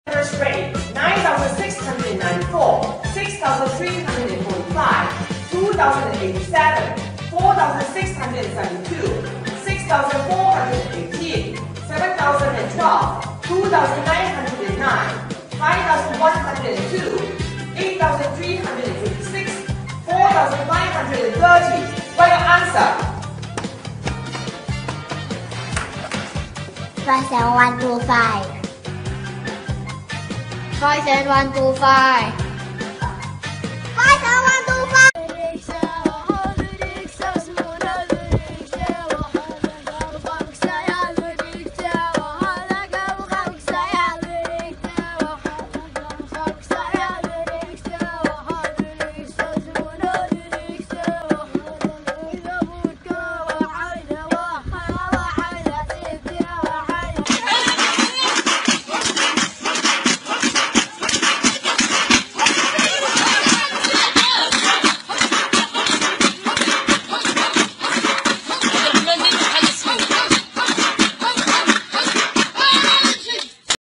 First grade, 9,694, 6,345, 2,087, 4,672, 6,418, 7,012, 2,909, 5,102, 8,356, 4,530. Write your answer. 5,125. 5,125.